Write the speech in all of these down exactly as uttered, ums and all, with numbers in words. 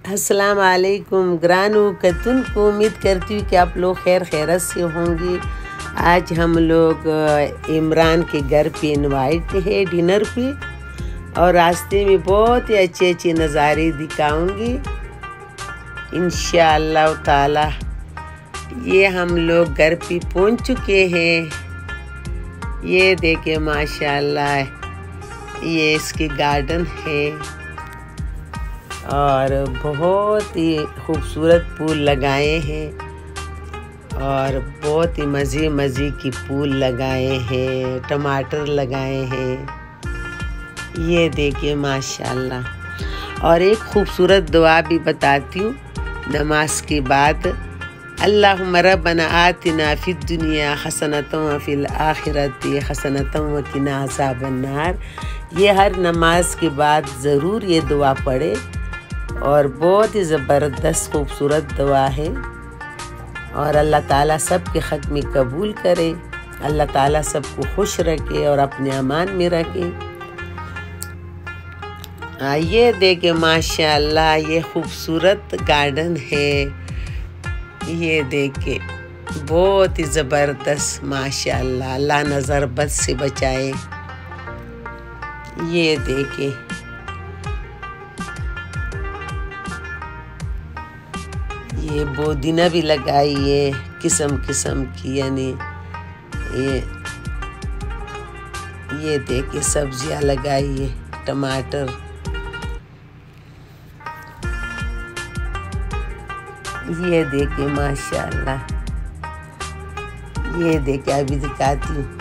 अस्सलाम वालेकुम ग्रानू कतुन को उम्मीद करती हूँ कि आप लोग खैर खैरत से होंगे। आज हम लोग इमरान के घर पे इनवाइट है डिनर पे और रास्ते में बहुत ही अच्छे अच्छे नज़ारे दिखाऊंगी इंशाअल्लाह ताला। ये हम लोग घर पे पहुँच चुके हैं। ये देखे माशाअल्लाह, ये इसके गार्डन है और बहुत ही खूबसूरत फूल लगाए हैं और बहुत ही मज़े मज़े की फूल लगाए हैं, टमाटर लगाए हैं। ये देखिए माशाल्लाह। और एक खूबसूरत दुआ भी बताती हूँ नमाज के बाद। अल्लाहुम्मा रब्बना आतिना फिद दुनिया हसनतम व फिल आखिरति हसनतम व किना अज़ाबन नार। ये हर नमाज के बाद ज़रूर ये दुआ पढ़े और बहुत ही ज़बरदस्त खूबसूरत दुआ है। और अल्लाह ताला सब के ख़त्म कबूल करे, अल्लाह ताला सबको खुश रखे और अपने अमान में रखे। ये देखे माशाअल्लाह, ये खूबसूरत गार्डन है। ये देखे बहुत ही ज़बरदस्त माशाअल्लाह, अल्लाह नज़र बद से बचाए। ये देखे ये बोदिना भी लगाई है किस्म किस्म की, यानी ये ये देखिए सब्जियां लगाई है, टमाटर। ये देखिए माशाअल्लाह, ये देखिए अभी दिखाती हूँ।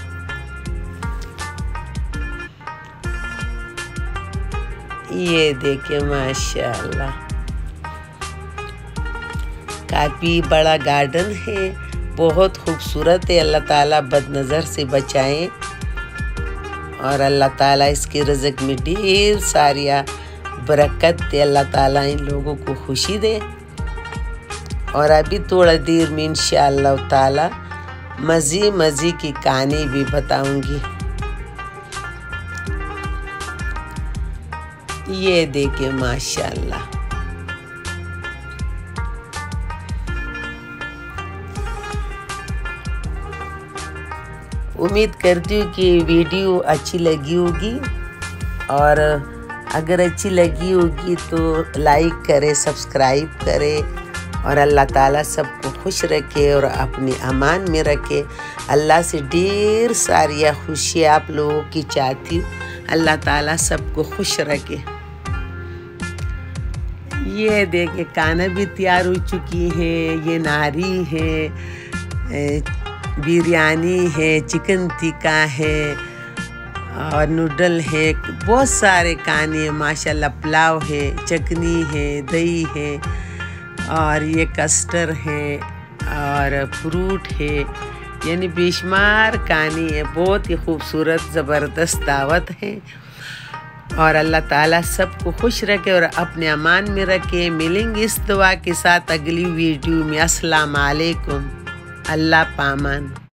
ये देखिए माशाअल्लाह, काफ़ी बड़ा गार्डन है, बहुत खूबसूरत है। अल्लाह ताला बदनज़र से बचाएं और अल्लाह ताला इसके रज़्क़ में ढेर सारिया बरकत दे। अल्लाह ताला इन लोगों को खुशी दे। और अभी थोड़ा देर में इंशाअल्लाह ताला मज़े मज़े की कहानी भी बताऊंगी। ये देखिए माशाअल्लाह, उम्मीद करती हूँ कि वीडियो अच्छी लगी होगी और अगर अच्छी लगी होगी तो लाइक करें, सब्सक्राइब करें और अल्लाह ताला सबको खुश रखे और अपने अमान में रखे। अल्लाह से ढेर सारी खुशियाँ आप लोगों की चाहती हूँ। अल्लाह ताला सबको खुश रखे। ये देखे खाना भी तैयार हो चुकी है। ये नारी है, बिरयानी है, चिकन टिक्का है और नूडल है, बहुत सारे खाने हैं माशाल्लाह। पुलाव है, चटनी है, दही है और ये कस्टर्ड है और फ्रूट है, यानी बेशुमार खाने है। बहुत ही खूबसूरत ज़बरदस्त दावत है और अल्लाह ताला सबको खुश रखे और अपने अमान में रखे। मिलेंगे इस दुआ के साथ अगली वीडियो में। अस्सलाम वालेकुम। अल्लाह पामान।